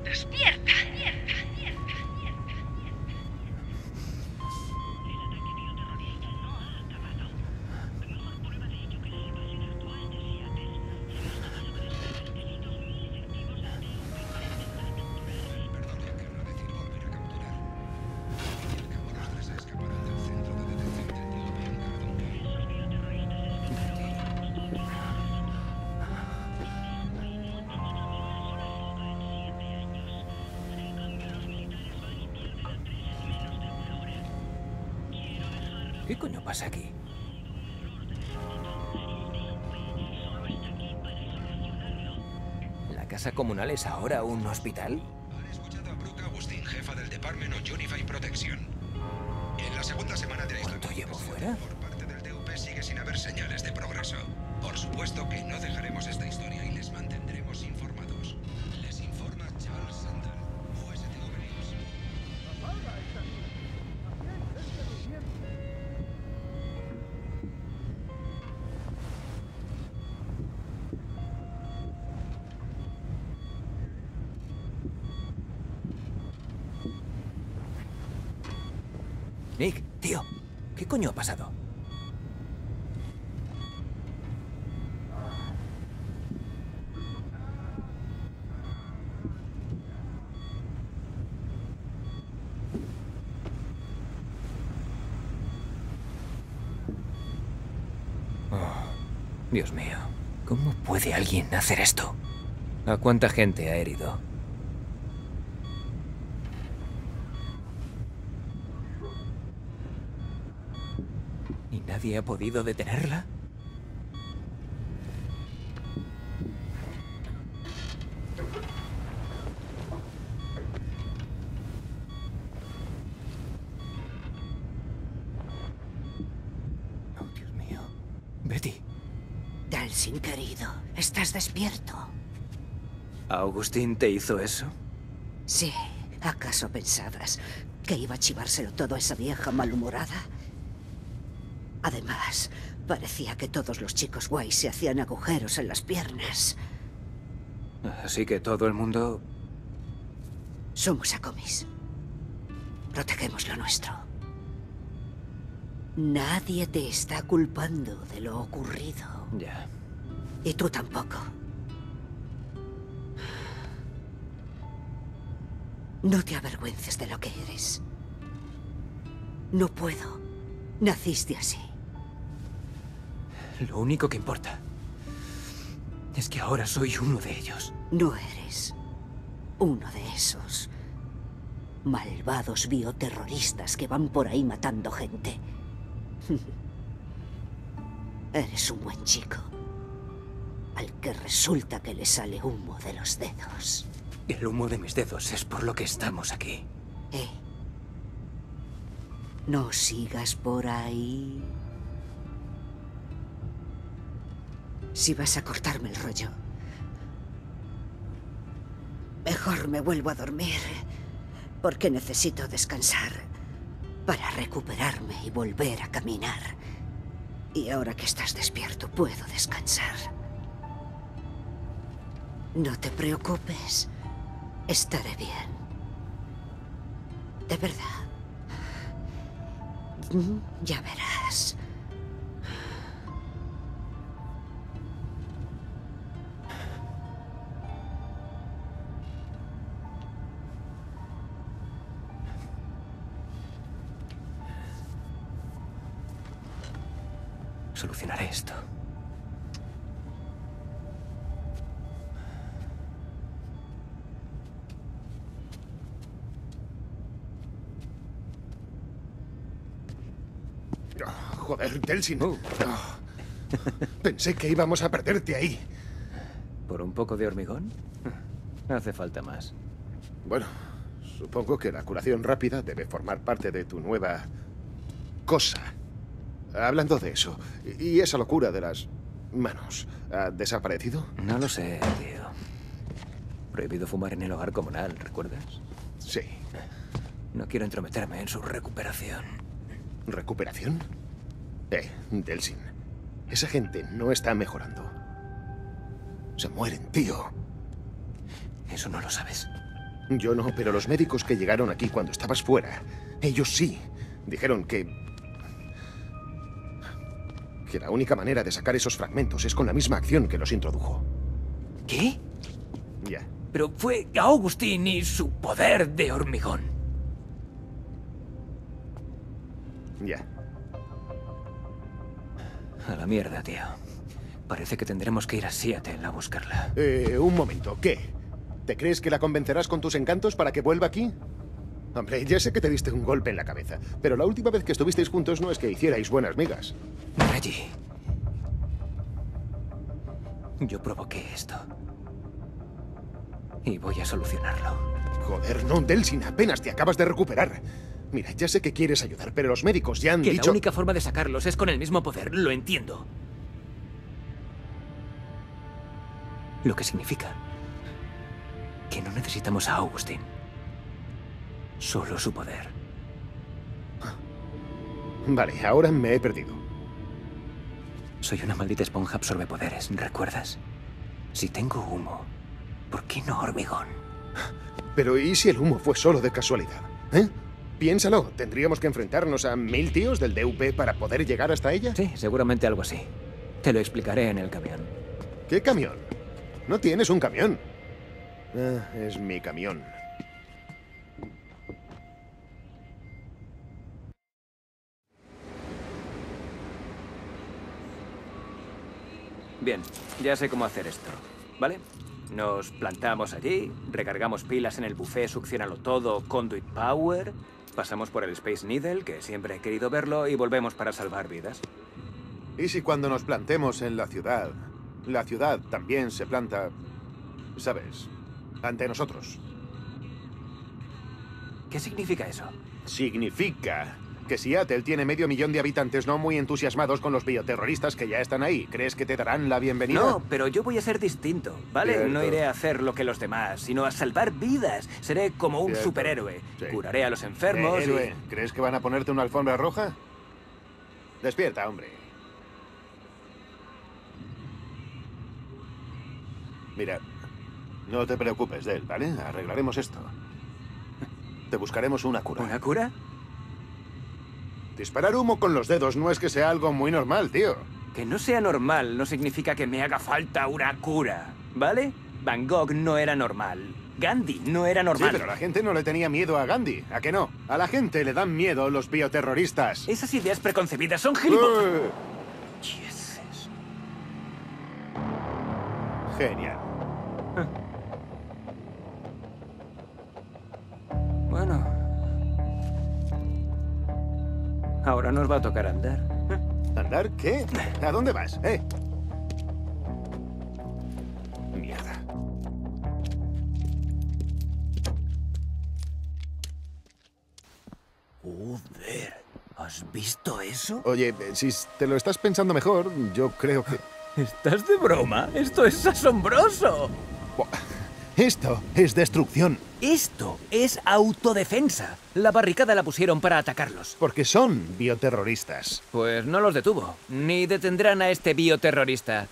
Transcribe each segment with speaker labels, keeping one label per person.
Speaker 1: Despierta.
Speaker 2: ¿Qué coño pasa aquí? ¿La casa comunal es ahora un hospital?
Speaker 3: Han escuchado a Brooke Agustín, jefa del Department of Unified Protection. En la segunda semana de la
Speaker 2: ¿Cuánto
Speaker 3: historia
Speaker 2: llevo fuera?
Speaker 3: por parte del DUP sigue sin haber señales de progreso. Por supuesto que no dejaremos esta historia y les mantendremos informados. Les informa Charles Sandal, USTV News.
Speaker 2: Nick, tío, ¿qué coño ha pasado? Oh, Dios mío, ¿cómo puede alguien hacer esto? ¿A cuánta gente ha herido? ¿Y nadie ha podido detenerla? Oh, Dios mío. Betty.
Speaker 4: Delsin, querido, ¿estás despierto?
Speaker 2: ¿Agustín te hizo eso?
Speaker 4: Sí. ¿Acaso pensabas que iba a chivárselo todo a esa vieja malhumorada? Además, parecía que todos los chicos guays se hacían agujeros en las piernas.
Speaker 2: Así que todo el mundo...
Speaker 4: Somos Akomis. Protegemos lo nuestro. Nadie te está culpando de lo ocurrido.
Speaker 2: Ya.
Speaker 4: Y tú tampoco. No te avergüences de lo que eres. No puedo. Naciste así.
Speaker 2: Lo único que importa es que ahora soy uno de ellos.
Speaker 4: No eres uno de esos malvados bioterroristas que van por ahí matando gente. Eres un buen chico, al que resulta que le sale humo de los dedos.
Speaker 2: El humo de mis dedos es por lo que estamos aquí.
Speaker 4: No sigas por ahí. Si vas a cortarme el rollo, mejor me vuelvo a dormir, porque necesito descansar para recuperarme y volver a caminar. Y ahora que estás despierto, puedo descansar. No te preocupes, estaré bien. De verdad. Ya verás.
Speaker 2: Solucionaré esto.
Speaker 5: Joder, Delsin. Pensé que íbamos a perderte ahí.
Speaker 2: ¿Por un poco de hormigón? Hace falta más.
Speaker 5: Bueno, supongo que la curación rápida debe formar parte de tu nueva... cosa. Hablando de eso, ¿y esa locura de las manos? ¿Ha desaparecido?
Speaker 2: No lo sé, tío. Prohibido fumar en el hogar comunal, ¿recuerdas?
Speaker 5: Sí.
Speaker 2: No quiero entrometerme en su recuperación.
Speaker 5: ¿Recuperación? Delsin, esa gente no está mejorando. Se mueren, tío.
Speaker 2: Eso no lo sabes.
Speaker 5: Yo no, pero los médicos que llegaron aquí cuando estabas fuera, ellos sí. Dijeron que la única manera de sacar esos fragmentos es con la misma acción que los introdujo.
Speaker 2: ¿Qué?
Speaker 5: Ya.
Speaker 2: Pero fue Augustín y su poder de hormigón.
Speaker 5: Ya.
Speaker 2: A la mierda, tío. Parece que tendremos que ir a Seattle a buscarla.
Speaker 5: Un momento, ¿qué? ¿Te crees que la convencerás con tus encantos para que vuelva aquí? Hombre, ya sé que te diste un golpe en la cabeza, pero la última vez que estuvisteis juntos no es que hicierais buenas migas.
Speaker 2: Reggie. Yo provoqué esto. Y voy a solucionarlo.
Speaker 5: Joder, no, Delsin, apenas te acabas de recuperar. Mira, ya sé que quieres ayudar, pero los médicos ya han
Speaker 2: Que
Speaker 5: dicho...
Speaker 2: la única forma de sacarlos es con el mismo poder, lo entiendo. Lo que significa que no necesitamos a Augustín. Solo su poder.
Speaker 5: Vale, ahora me he perdido.
Speaker 2: Soy una maldita esponja absorbe poderes, ¿recuerdas? Si tengo humo, ¿por qué no hormigón?
Speaker 5: Pero ¿y si el humo fue solo de casualidad? ¿Eh? Piénsalo, ¿tendríamos que enfrentarnos a 1000 tíos del DUP para poder llegar hasta ella?
Speaker 2: Sí, seguramente algo así. Te lo explicaré en el camión.
Speaker 5: ¿Qué camión? No tienes un camión. Ah, es mi camión.
Speaker 2: Bien, ya sé cómo hacer esto, ¿vale? Nos plantamos allí, recargamos pilas en el buffet, succionalo todo, conduit power, pasamos por el Space Needle, que siempre he querido verlo, y volvemos para salvar vidas.
Speaker 1: ¿Y si cuando nos plantemos en la ciudad también se planta, sabes, ante nosotros?
Speaker 2: ¿Qué significa eso?
Speaker 1: Significa que Seattle tiene 500.000 de habitantes no muy entusiasmados con los bioterroristas que ya están ahí. ¿Crees que te darán la bienvenida?
Speaker 2: No, pero yo voy a ser distinto, ¿vale?
Speaker 1: Cierto.
Speaker 2: No iré a hacer lo que los demás, sino a salvar vidas. Seré como un
Speaker 1: Cierto.
Speaker 2: superhéroe.
Speaker 1: Sí.
Speaker 2: Curaré a los enfermos
Speaker 1: Héroe, ¿crees que van a ponerte una alfombra roja? Despierta, hombre. Mira, no te preocupes de él, ¿vale? Arreglaremos esto. Te buscaremos una cura.
Speaker 2: ¿Una cura?
Speaker 5: Disparar humo con los dedos no es que sea algo muy normal, tío.
Speaker 2: Que no sea normal no significa que me haga falta una cura, ¿vale? Van Gogh no era normal. Gandhi no era
Speaker 5: Sí,
Speaker 2: normal.
Speaker 5: pero la gente no le tenía miedo a Gandhi. ¿A qué no? A la gente le dan miedo los bioterroristas.
Speaker 2: Esas ideas preconcebidas son gilipollas.
Speaker 5: ¡Eh!
Speaker 2: Jesus.
Speaker 5: Genial.
Speaker 2: Bueno. Ahora nos va a tocar andar.
Speaker 5: ¿Andar? ¿Qué? ¿A dónde vas? Mierda.
Speaker 2: Joder, ¿has visto eso?
Speaker 5: Oye, si te lo estás pensando mejor, yo creo que...
Speaker 2: ¿Estás de broma? ¡Esto es asombroso!
Speaker 5: Buah, esto es destrucción.
Speaker 2: Esto es autodefensa. La barricada la pusieron para atacarlos.
Speaker 5: Porque son bioterroristas.
Speaker 2: Pues no los detuvo. Ni detendrán a este bioterrorista.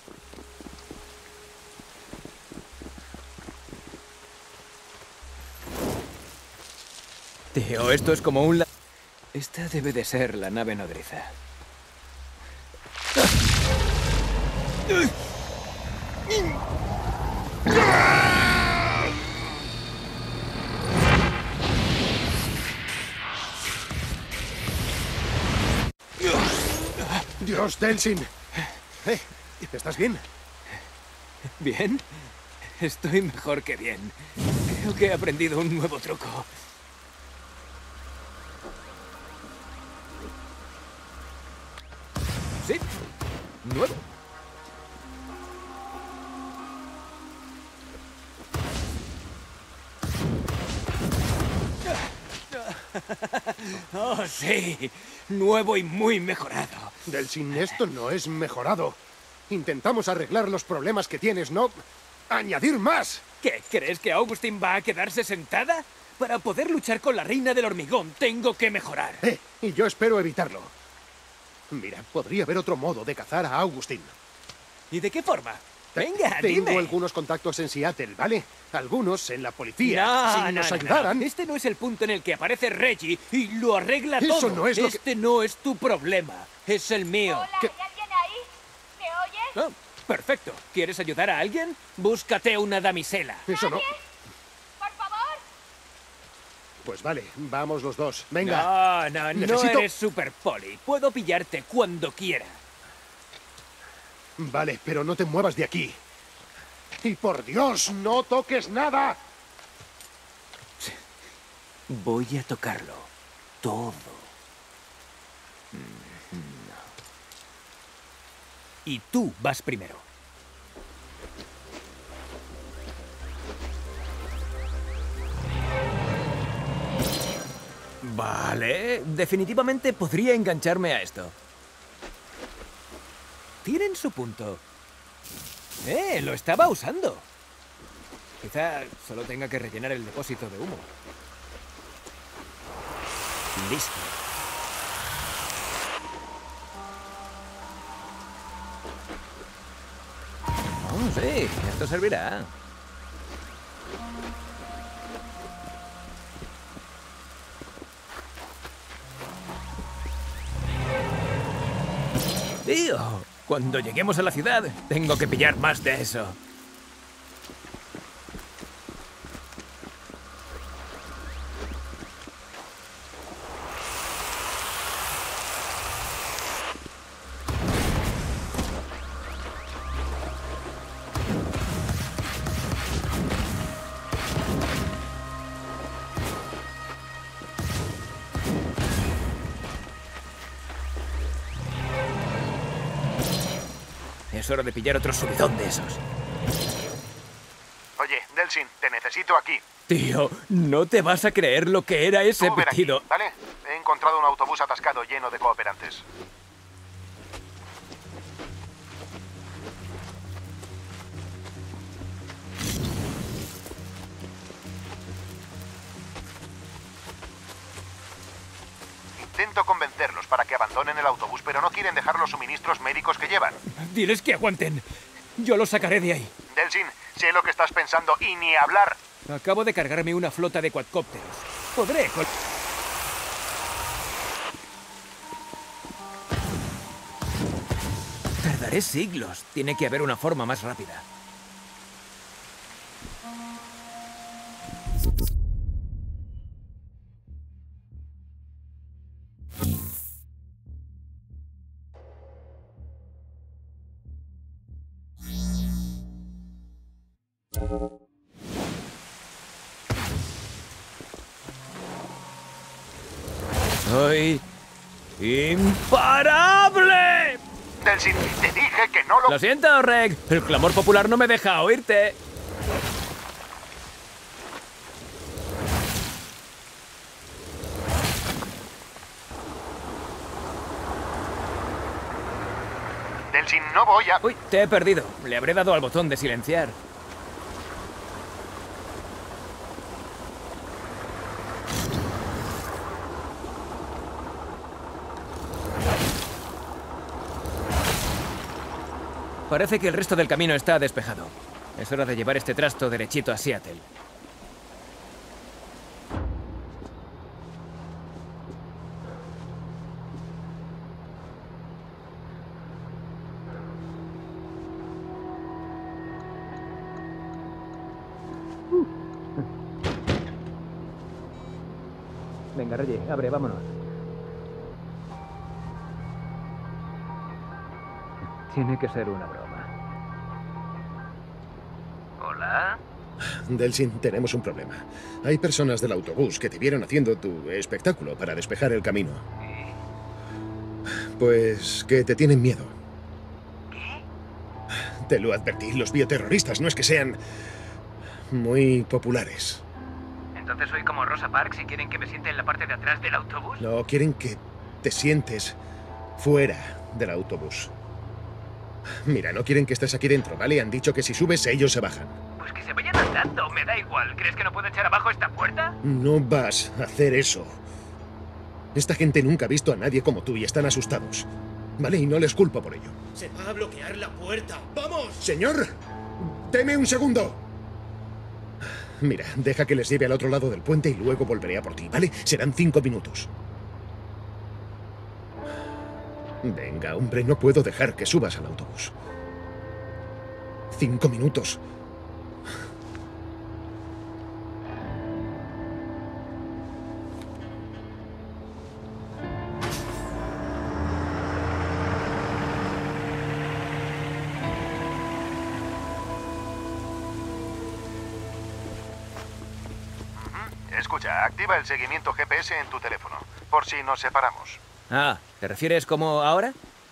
Speaker 2: Tío, esto es como un... Esta debe de ser la nave nodriza.
Speaker 5: ¡Dios, Delsin! ¿Estás bien?
Speaker 2: ¿Bien? Estoy mejor que bien. Creo que he aprendido un nuevo truco. Sí, nuevo. Oh, sí. Nuevo y muy mejorado.
Speaker 5: Delsin, esto no es mejorado. Intentamos arreglar los problemas que tienes, no añadir más.
Speaker 2: ¿Qué? ¿Crees que Augustín va a quedarse sentada? Para poder luchar con la reina del hormigón, tengo que mejorar.
Speaker 5: Y yo espero evitarlo. Mira, podría haber otro modo de cazar a Augustín.
Speaker 2: ¿Y de qué forma? Venga,
Speaker 5: Tengo
Speaker 2: dime.
Speaker 5: algunos contactos en Seattle, ¿vale? Algunos en la policía. Si nos ayudaran...
Speaker 2: Este no es el punto en el que aparece Reggie y lo arregla
Speaker 5: Eso
Speaker 2: todo.
Speaker 5: no es lo que-
Speaker 2: Este no es tu problema, es el mío.
Speaker 6: Hola,
Speaker 5: ¿Qué?
Speaker 6: ¿hay alguien ahí? ¿Me oyes?
Speaker 2: Oh, perfecto. ¿Quieres ayudar a alguien? Búscate una damisela.
Speaker 5: Eso no.
Speaker 6: Por favor.
Speaker 5: Pues vale, vamos los dos. Venga.
Speaker 2: No
Speaker 5: Necesito-
Speaker 2: eres Super Poli. Puedo pillarte cuando quiera.
Speaker 5: Vale, pero no te muevas de aquí. Y por Dios, no toques nada.
Speaker 2: Voy a tocarlo. Todo. Y tú vas primero. Vale, definitivamente podría engancharme a esto. Tienen su punto. Lo estaba usando. Quizá solo tenga que rellenar el depósito de humo. Listo. Oh, sí, esto servirá. Tío, cuando lleguemos a la ciudad, tengo que pillar más de eso. Es hora de pillar otro subidón de esos.
Speaker 1: Oye, Delsin, te necesito aquí.
Speaker 2: Tío, no te vas a creer lo que era ese
Speaker 1: Tú ven aquí,
Speaker 2: vestido.
Speaker 1: ¿vale? He encontrado un autobús atascado lleno de cooperantes. Intento convencerlos para que abandonen el autobús, pero no quieren dejar los suministros médicos que llevan.
Speaker 2: Diles que aguanten. Yo los sacaré de ahí.
Speaker 1: Delsin, sé lo que estás pensando y ni hablar.
Speaker 2: Acabo de cargarme una flota de cuadcópteros. Podré con... Tardaré siglos. Tiene que haber una forma más rápida. ¡Soy imparable!
Speaker 1: Delsin, te dije que no lo...
Speaker 2: Lo siento, Reg. El clamor popular no me deja oírte.
Speaker 1: Delsin, no voy a...
Speaker 2: Uy, te he perdido. Le habré dado al botón de silenciar. Parece que el resto del camino está despejado. Es hora de llevar este trasto derechito a Seattle. Venga, Reggie, abre, vámonos. Tiene que ser una broma. ¿Hola?
Speaker 5: Delsin, tenemos un problema. Hay personas del autobús que te vieron haciendo tu espectáculo para despejar el camino. Pues que te tienen miedo.
Speaker 2: ¿Qué?
Speaker 5: Te lo advertí, los bioterroristas no es que sean muy populares.
Speaker 2: Entonces soy como Rosa Parks y quieren que me siente en la parte de atrás del autobús.
Speaker 5: No, quieren que te sientes fuera del autobús. Mira, no quieren que estés aquí dentro, ¿vale? Han dicho que si subes, ellos se bajan.
Speaker 2: Pues que se vayan andando, me da igual. ¿Crees que no puedo echar abajo esta puerta?
Speaker 5: No vas a hacer eso. Esta gente nunca ha visto a nadie como tú y están asustados. ¿vale? Y no les culpo por ello.
Speaker 7: Se va a bloquear la puerta. ¡Vamos!
Speaker 5: Señor, deme un segundo. Mira, deja que les lleve al otro lado del puente y luego volveré a por ti, ¿vale? Serán 5 minutos. Venga, hombre, no puedo dejar que subas al autobús. 5 minutos.
Speaker 1: Escucha, activa el seguimiento GPS en tu teléfono, por si nos separamos.
Speaker 2: Ah, ¿te refieres como ahora?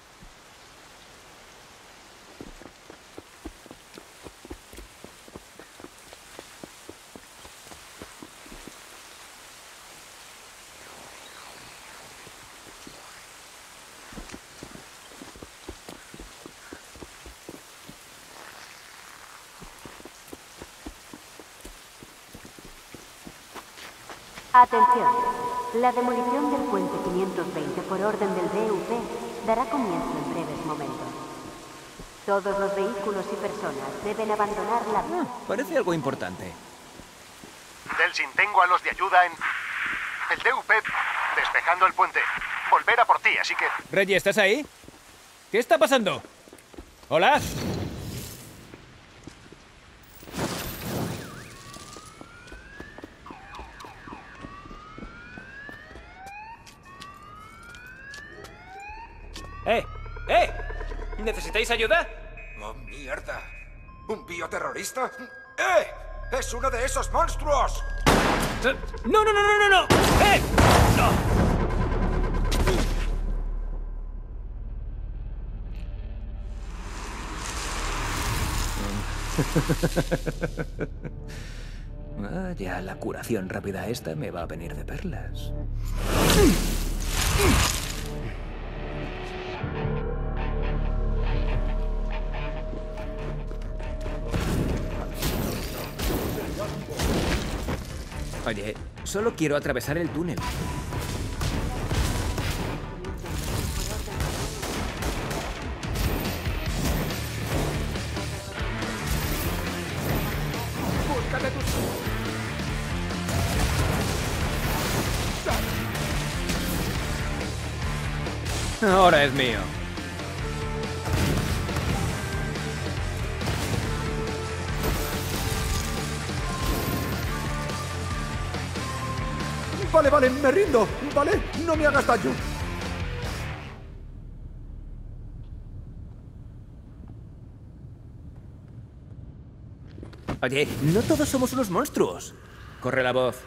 Speaker 8: Atención. La demolición del puente 520 por orden del DUP dará comienzo en breves momentos. Todos los vehículos y personas deben abandonar la vía.
Speaker 2: Parece algo importante.
Speaker 1: Delsin, tengo a los de ayuda en... el DUP despejando el puente. Volver a por ti, así que...
Speaker 2: Reggie, ¿estás ahí? ¿Qué está pasando? ¿Hola? ¡Eh! ¿Necesitáis ayuda?
Speaker 3: ¡Oh, mierda! ¿Un bioterrorista? ¡Eh! ¡Es uno de esos monstruos!
Speaker 2: ¡No! ¡Eh! ¡No! Vaya, la curación rápida esta me va a venir de perlas. Oye, solo quiero atravesar el túnel. Ahora es mío.
Speaker 7: Vale, me rindo. Vale, no me hagas daño.
Speaker 2: Oye, no todos somos unos monstruos. Corre la voz.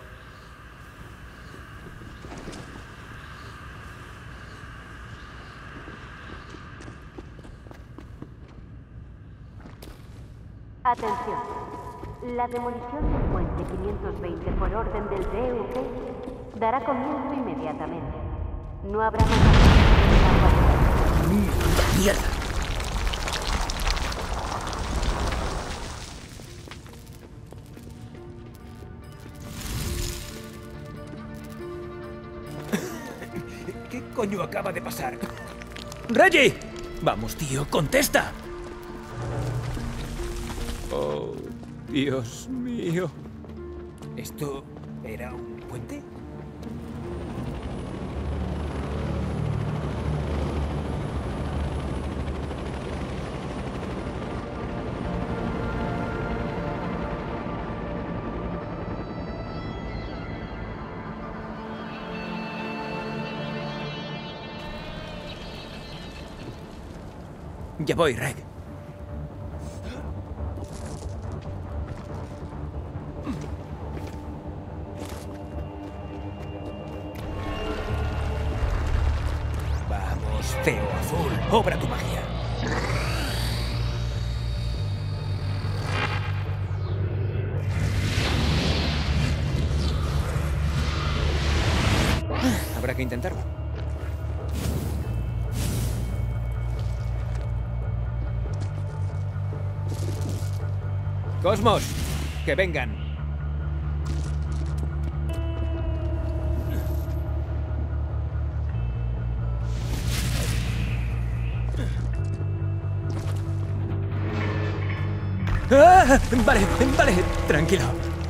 Speaker 8: Atención. La demolición del puente 520 por orden del DUP dará comienzo inmediatamente. No habrá más...
Speaker 2: ¡Mierda! ¿Qué coño acaba de pasar? ¡Reggie! Vamos, tío, contesta. Oh, Dios mío. ¿Esto era un puente? Ya voy, Reg. Vamos, Feo Azul, obra tu magia. Habrá que intentarlo. Cosmos, que vengan. ¡Ah! Vale, vale, tranquilo.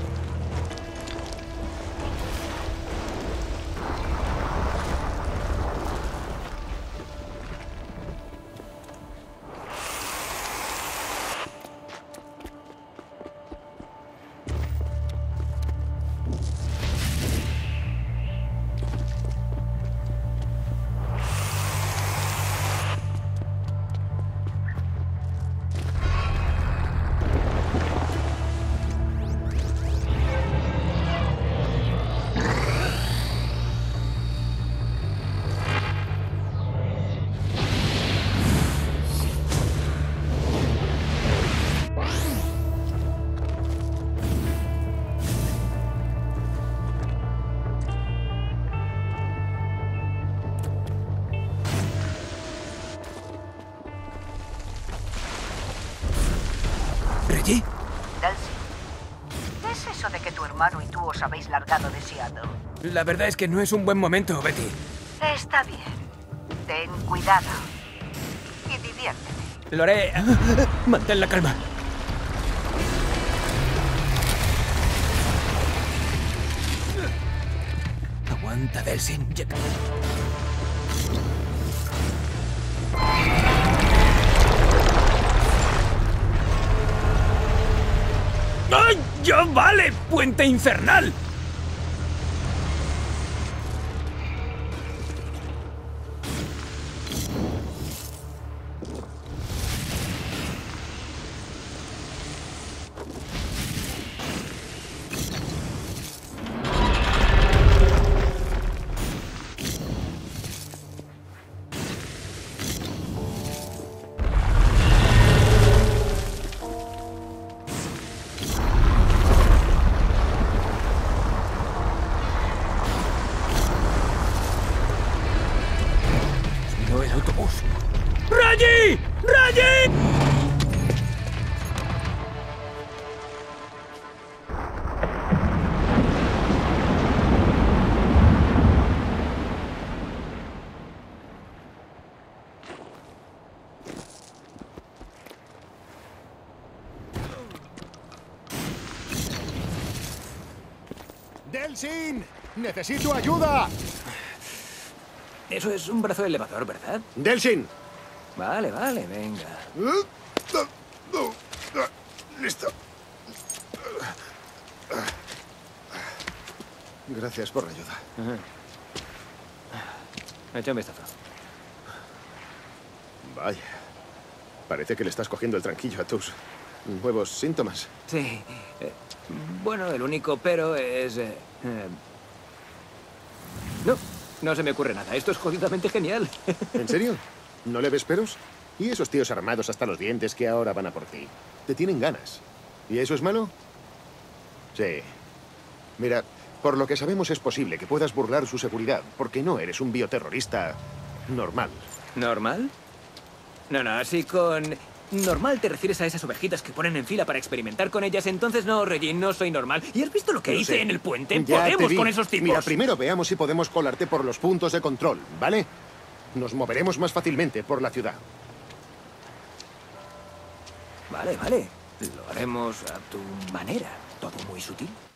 Speaker 2: ¿Reggie?
Speaker 4: Delsin, ¿qué es eso de que tu hermano y tú os habéis largado de Seattle?
Speaker 2: La verdad es que no es un buen momento, Betty.
Speaker 4: Está bien. Ten cuidado. Y diviértete.
Speaker 2: Lo haré. Mantén la calma. Aguanta, Delsin. ¡Ay! ¡Ya vale! ¡Puente infernal! El autobús. ¡Reggie! ¡Reggie!
Speaker 1: ¡Delsin! ¡Necesito ayuda!
Speaker 2: Eso es un brazo elevador, ¿verdad?
Speaker 1: ¡Delsin!
Speaker 2: Vale, vale, venga.
Speaker 1: Listo. Gracias por la ayuda.
Speaker 2: Echa un vistazo.
Speaker 5: Vaya. Parece que le estás cogiendo el tranquillo a tus nuevos síntomas.
Speaker 2: Sí. Bueno, el único pero es... No se me ocurre nada. Esto es jodidamente genial.
Speaker 5: ¿En serio? ¿No le ves peros? ¿Y esos tíos armados hasta los dientes que ahora van a por ti? Te tienen ganas. ¿Y eso es malo? Sí. Mira, por lo que sabemos es posible que puedas burlar su seguridad, porque no eres un bioterrorista normal.
Speaker 2: ¿Normal? No, así con... Normal te refieres a esas ovejitas que ponen en fila para experimentar con ellas. Entonces no, Reggie, no soy normal. ¿Y has visto lo que hice en el puente?
Speaker 5: Ya te
Speaker 2: ¡Podemos
Speaker 5: vi.
Speaker 2: con esos tipos!
Speaker 5: Mira, primero veamos si podemos colarte por los puntos de control, ¿vale? Nos moveremos más fácilmente por la ciudad.
Speaker 2: Vale. Lo haremos a tu manera. Todo muy sutil.